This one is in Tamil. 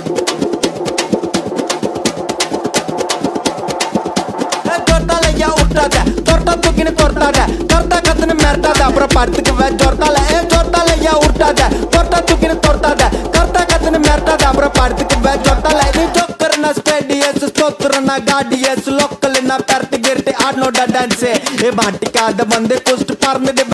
அப்புறம் படுத்துக்கு ஜொர்த்தால ஜொர்த்தால ஏன் உருட்டாத தொட்டா தூக்கின்னு தொர்த்தாத கர்த்தா கத்துன்னு மிரட்டாத அப்புறம் படுத்துக்கு ஜொர்த்தால நீ ஜோக்கர்னா ஸ்டேடியஸ் ஸ்தோத்திரனா காடியஸ் லோக்கல்னா பெரட்டி கிரட்டி ஆடனோட டான்ஸ் ஏ மாட்டிக்காத வந்து குஸ்ட் பறந்துட்டு